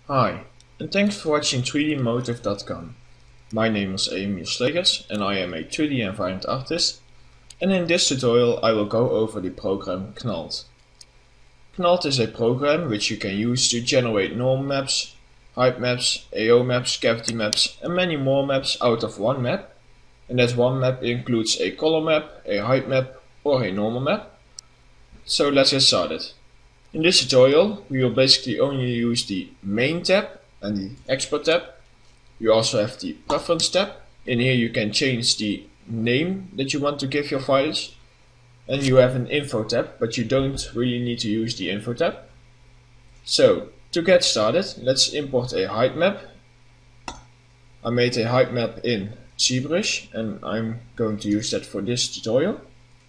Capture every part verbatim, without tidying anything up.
Hi, and thanks for watching three D motive dot com. My name is Emiel Slegers and I am a three D environment artist, and in this tutorial I will go over the program Knalt. Knalt is a program which you can use to generate normal maps, height maps, A O maps, cavity maps and many more maps out of one map, and that one map includes a color map, a height map or a normal map. So let's get started. In this tutorial we will basically only use the main tab and the export tab. You also have the preference tab. In here you can change the name that you want to give your files, and you have an info tab, but you don't really need to use the info tab. So to get started, let's import a height map. I made a height map in ZBrush and I'm going to use that for this tutorial.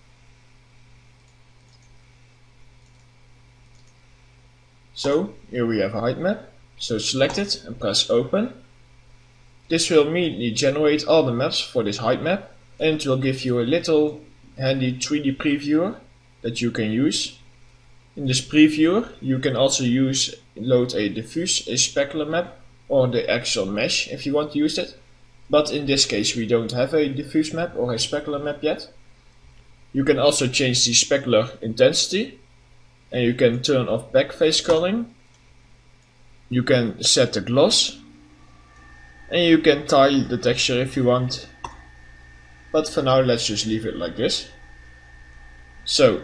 So here we have a height map, so select it and press open. This will immediately generate all the maps for this height map, and it will give you a little handy three D previewer that you can use. In this previewer you can also use load a diffuse, a specular map or the actual mesh if you want to use it, but in this case we don't have a diffuse map or a specular map yet. You can also change the specular intensity, and you can turn off backface culling. You can set the gloss, and you can tile the texture if you want, but for now let's just leave it like this. So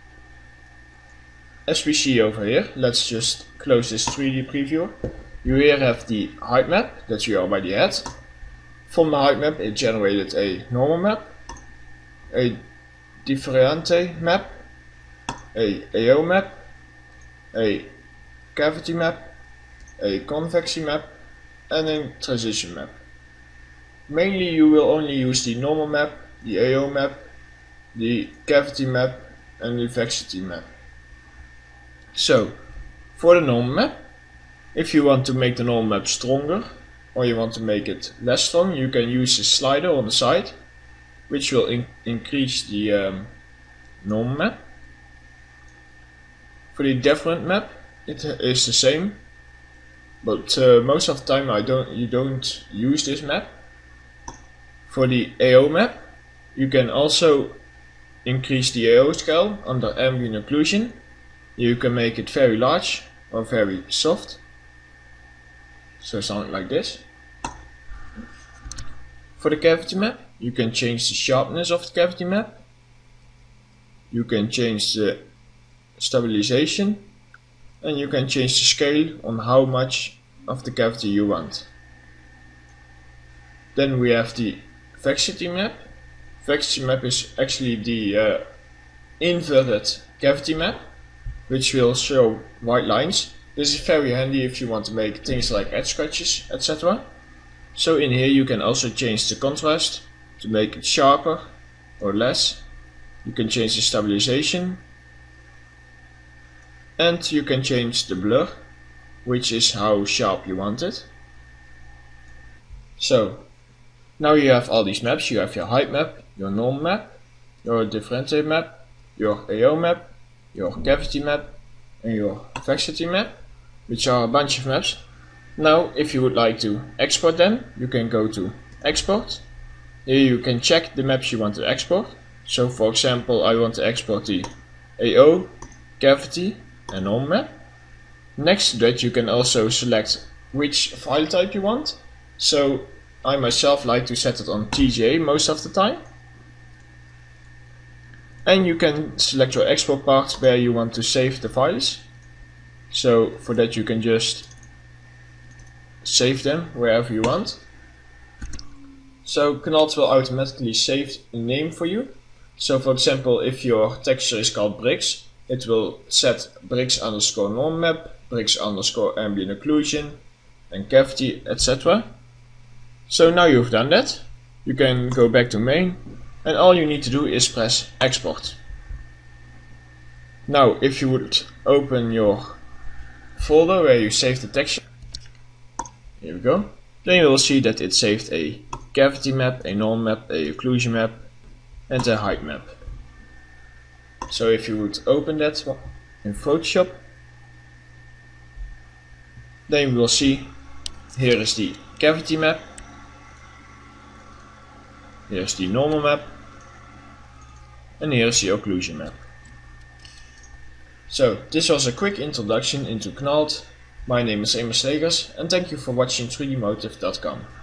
as we see over here, let's just close this three D previewer. You here have the height map that you already had. From the height map it generated a normal map, a differente map, a A O map, a cavity map, a convexy map and a transition map. Mainly you will only use the normal map, the A O map, the cavity map and the convexity map. So for the normal map, if you want to make the normal map stronger or you want to make it less strong, you can use a slider on the side which will in increase the um, normal map. For the different map it is the same, but uh, most of the time I don't you don't use this map. For the A O map you can also increase the A O scale under ambient occlusion. You can make it very large or very soft, so something like this. For the cavity map you can change the sharpness of the cavity map. You can change the stabilization, and you can change the scale on how much of the cavity you want. Then we have the convexity map. Convexity map is actually the uh, inverted cavity map, which will show white lines. This is very handy if you want to make things like edge scratches, et cetera. So in here you can also change the contrast to make it sharper or less. You can change the stabilization, and you can change the blur, which is how sharp you want it. So now you have all these maps. You have your height map, your normal map, your differente map, your A O map, your cavity map and your convexity map, which are a bunch of maps. Now if you would like to export them, you can go to export. Here you can check the maps you want to export. So for example I want to export the A O, cavity and normal map. Next to that you can also select which file type you want. So I myself like to set it on T J A most of the time. And you can select your export part where you want to save the files. So for that you can just save them wherever you want. So Knalt will automatically save a name for you. So for example, if your texture is called bricks, it will set bricks underscore normal map, bricks underscore ambient occlusion and cavity, et cetera. So now you've done that, you can go back to main, and all you need to do is press export. Now if you would open your folder where you saved the texture, here we go, then you will see that it saved a cavity map, a normal map, a occlusion map and a height map. So if you would open that in Photoshop, Then you will see here is the cavity map, here's the normal map, and here's the occlusion map. So this was a quick introduction into Knald. My name is Emil Slegers and thank you for watching three D motive dot com.